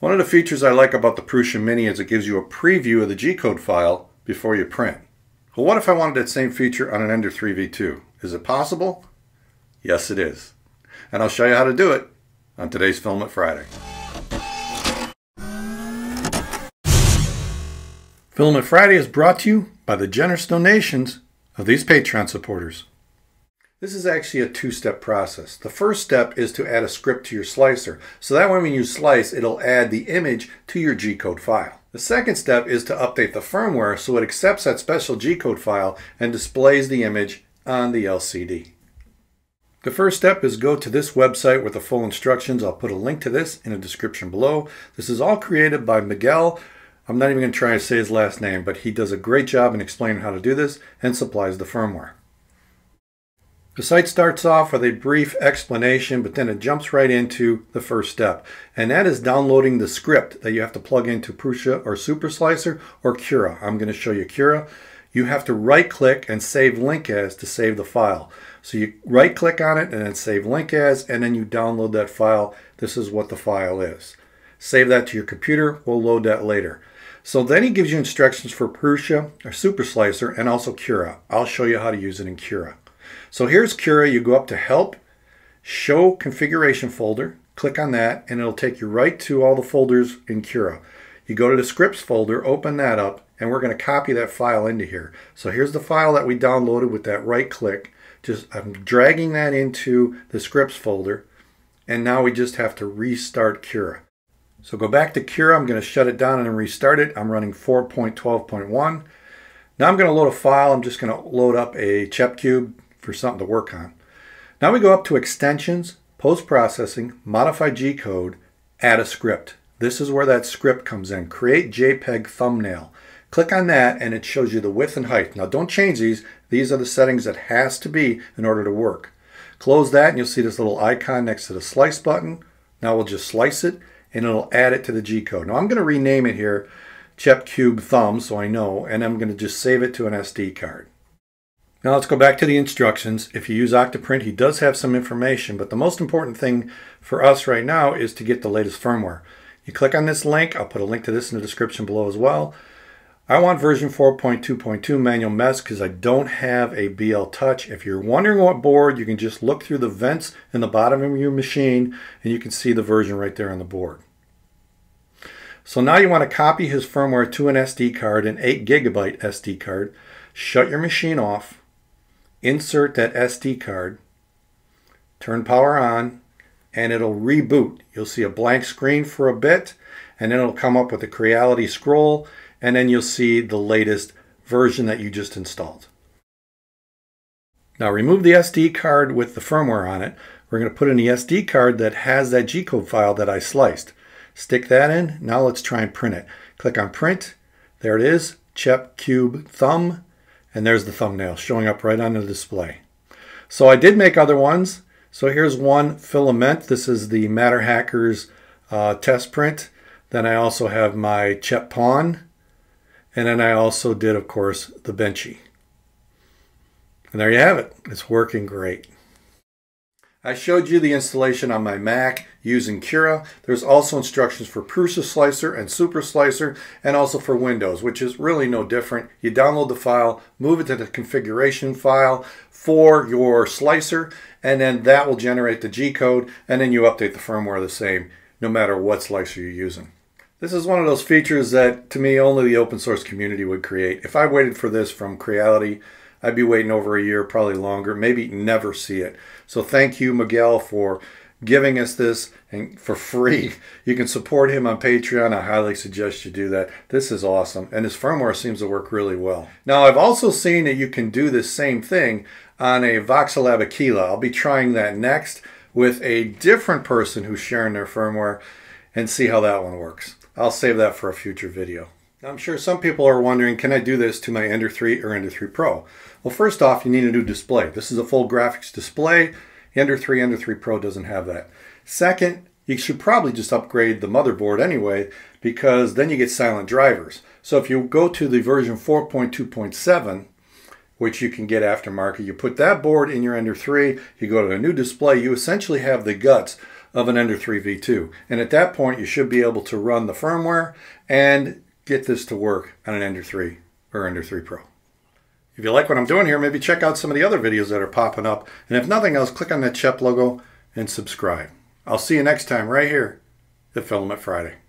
One of the features I like about the Prusa Mini is it gives you a preview of the G-code file before you print. Well, what if I wanted that same feature on an Ender 3 V2? Is it possible? Yes, it is. And I'll show you how to do it on today's Filament Friday. Filament Friday is brought to you by the generous donations of these Patreon supporters. This is actually a two-step process. The first step is to add a script to your slicer, so that way when you slice, it'll add the image to your G-code file. The second step is to update the firmware so it accepts that special G-code file and displays the image on the LCD. The first step is go to this website with the full instructions. I'll put a link to this in the description below. This is all created by Miguel. I'm not even going to try to say his last name, but he does a great job in explaining how to do this and supplies the firmware. The site starts off with a brief explanation, but then it jumps right into the first step, and that is downloading the script that you have to plug into Prusa or Super Slicer or Cura. I'm going to show you Cura. You have to right-click and save link as to save the file. So you right-click on it and then save link as, and then you download that file. This is what the file is. Save that to your computer. We'll load that later. So then he gives you instructions for Prusa or Super Slicer and also Cura. I'll show you how to use it in Cura. So here's Cura. You go up to Help, Show Configuration Folder, click on that, and it'll take you right to all the folders in Cura. You go to the Scripts folder, open that up, and we're going to copy that file into here. So here's the file that we downloaded with that right click. I'm dragging that into the Scripts folder, and now we just have to restart Cura. So go back to Cura. I'm going to shut it down and restart it. I'm running 4.12.1. Now I'm going to load a file. I'm just going to load up a CHEP cube for something to work on. Now we go up to Extensions, Post-Processing, Modify G-Code, Add a Script. This is where that script comes in. Create Jpeg Thumbnail. Click on that and it shows you the width and height. Now don't change these. These are the settings that has to be in order to work. Close that and you'll see this little icon next to the Slice button. Now we'll just slice it and it'll add it to the G-code. Now I'm going to rename it here CHEP Cube Thumb so I know, and I'm going to just save it to an SD card. Now let's go back to the instructions. If you use Octoprint, he does have some information, but the most important thing for us right now is to get the latest firmware. You click on this link. I'll put a link to this in the description below as well. I want version 4.2.2 manual MES because I don't have a BLTouch. If you're wondering what board, you can just look through the vents in the bottom of your machine and you can see the version right there on the board. So now you want to copy his firmware to an SD card, an 8 GB SD card. Shut your machine off. Insert that SD card. Turn power on and it'll reboot. You'll see a blank screen for a bit and then it'll come up with a Creality scroll and then you'll see the latest version that you just installed. Now remove the SD card with the firmware on it. We're going to put in the SD card that has that G-code file that I sliced. Stick that in. Now let's try and print it. Click on Print. There it is, CHEP Cube Thumb, and there's the thumbnail showing up right on the display. So I did make other ones. So here's one, Filament. This is the Matter Hackers test print. Then I also have my CHEP Pawn. And then I also did, of course, the Benchy. And there you have it. It's working great. I showed you the installation on my Mac using Cura. There's also instructions for Prusa Slicer and Super Slicer and also for Windows, which is really no different. You download the file, move it to the configuration file for your slicer, and then that will generate the G-code, and then you update the firmware the same no matter what slicer you're using. This is one of those features that, to me, only the open source community would create. If I waited for this from Creality, I'd be waiting over a year, probably longer, maybe never see it. So thank you, Miguel, for giving us this and for free. You can support him on Patreon. I highly suggest you do that. This is awesome, and his firmware seems to work really well. Now, I've also seen that you can do this same thing on a Voxelab Aquila. I'll be trying that next with a different person who's sharing their firmware and see how that one works. I'll save that for a future video. Now, I'm sure some people are wondering, can I do this to my Ender 3 or Ender 3 Pro? Well, first off, you need a new display. This is a full graphics display. Ender 3 Pro doesn't have that. Second, you should probably just upgrade the motherboard anyway, because then you get silent drivers. So if you go to the version 4.2.7, which you can get aftermarket, you put that board in your Ender 3, you go to a new display, you essentially have the guts of an Ender 3 V2. And at that point, you should be able to run the firmware and get this to work on an Ender 3 or Ender 3 Pro. If you like what I'm doing here, maybe check out some of the other videos that are popping up. And if nothing else, click on that CHEP logo and subscribe. I'll see you next time right here at Filament Friday.